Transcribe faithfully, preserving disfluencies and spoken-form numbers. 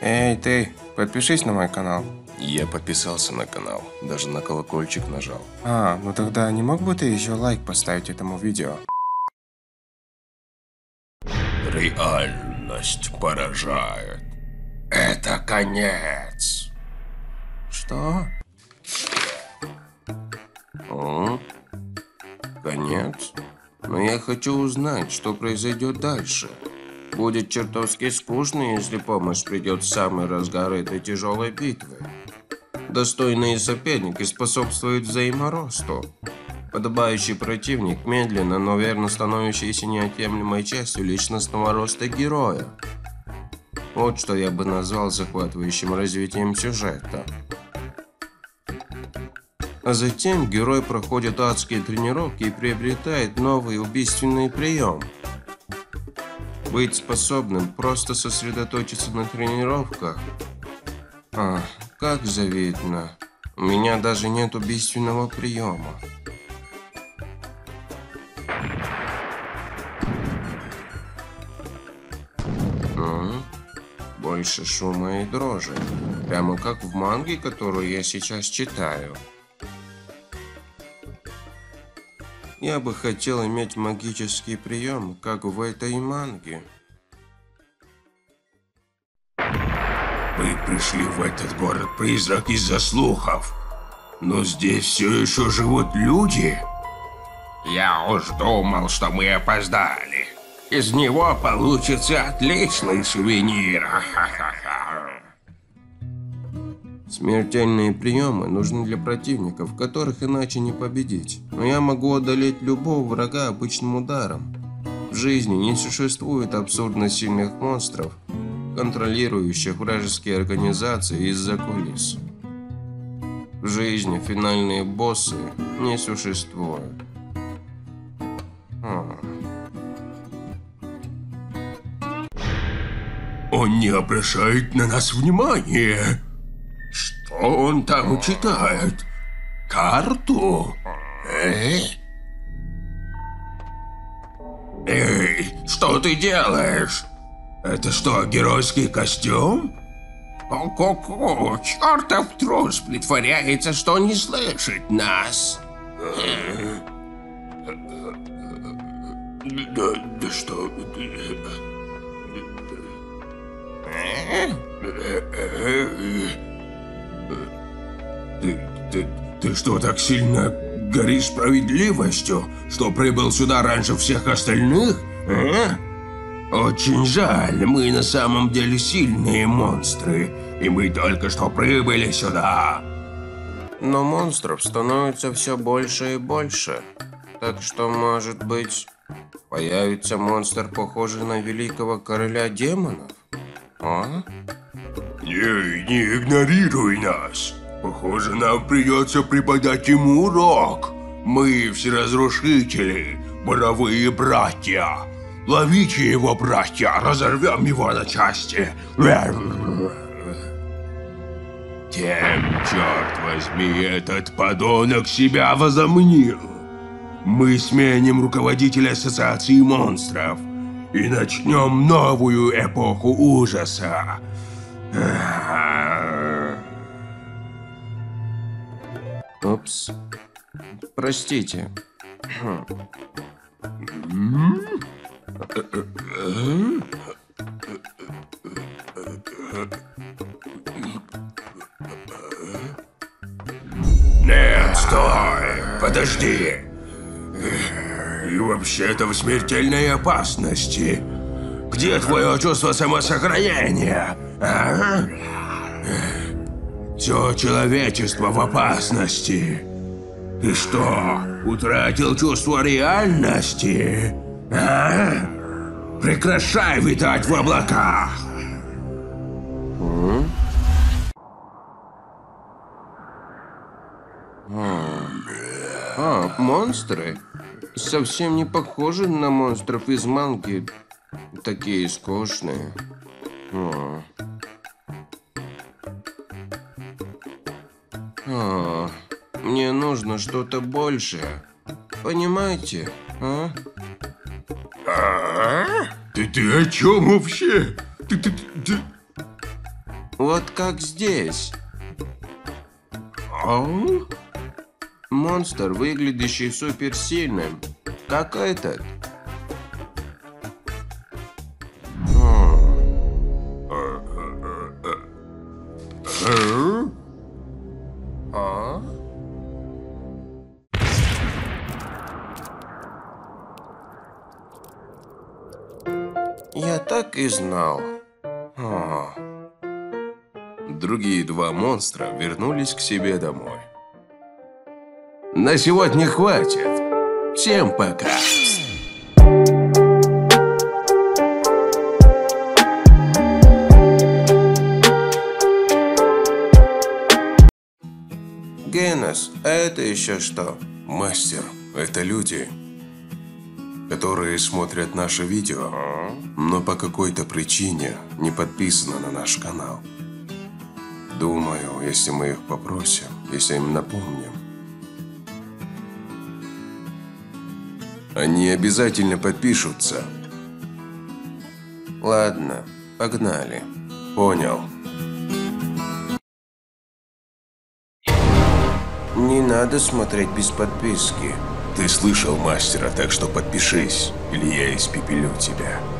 Эй, ты, подпишись на мой канал. Я подписался на канал, даже на колокольчик нажал. А, ну тогда не мог бы ты еще лайк поставить этому видео? Реальность поражает. Это конец. Что? О? Конец? Но я хочу узнать, что произойдет дальше. Будет чертовски скучно, если помощь придет в самый разгар этой тяжелой битвы. Достойные соперники способствуют взаиморосту. Подобающий противник медленно, но верно становящийся неотъемлемой частью личностного роста героя. Вот что я бы назвал захватывающим развитием сюжета. А затем герой проходит адские тренировки и приобретает новый убийственный прием. Быть способным просто сосредоточиться на тренировках. А, как завидно. У меня даже нет убийственного приема. А? Больше шума и дрожи. Прямо как в манге, которую я сейчас читаю. Я бы хотел иметь магический прием, как в этой манге. Мы пришли в этот город-призрак из-за слухов. Но здесь все еще живут люди. Я уж думал, что мы опоздали. Из него получится отличный сувенир. Смертельные приемы нужны для противников, которых иначе не победить. Но я могу одолеть любого врага обычным ударом. В жизни не существует абсурдно сильных монстров, контролирующих вражеские организации из-за кулис. В жизни финальные боссы не существуют. А. Он не обращает на нас внимания. Что он там читает? Карту? Эй? Эй, что ты делаешь? Это что, геройский костюм? Ку-ку-ку, чертов трус притворяется, что не слышит нас. Да, да что... Ты, ты, ты что, так сильно горишь справедливостью, что прибыл сюда раньше всех остальных? А? Очень жаль, мы на самом деле сильные монстры, и мы только что прибыли сюда. Но монстров становится все больше и больше. Так что, может быть, появится монстр, похожий на великого короля демонов? А? Не, не игнорируй нас. Похоже, нам придется преподать ему урок. Мы всеразрушители, боровые братья. Ловите его, братья, разорвем его на части. Тем, черт возьми, этот подонок себя возомнил. Мы сменим руководителя ассоциации монстров и начнем новую эпоху ужаса. Упс. Простите. Нет, стой! Подожди! И вообще-то в смертельной опасности. Где твое чувство самосохранения? А? Все человечество в опасности. Ты что, утратил чувство реальности? А? Прекращай витать в облаках! А, монстры? Совсем не похожи на монстров из манги. Такие скучные. А. А, мне нужно что-то большее. Понимаете, а? А? Ты, ты о чем вообще? Ты, ты, ты... Вот как здесь. А? Монстр, выглядящий суперсильным, как этот. А? Я так и знал. А. Другие два монстра вернулись к себе домой. На сегодня хватит. Всем пока. Генос, а это еще что? Мастер, это люди, которые смотрят наше видео, но по какой-то причине не подписаны на наш канал. Думаю, если мы их попросим, если им напомним, они обязательно подпишутся. Ладно, погнали. Понял. Не надо смотреть без подписки. Ты слышал мастера, так что подпишись, или я испепелю тебя.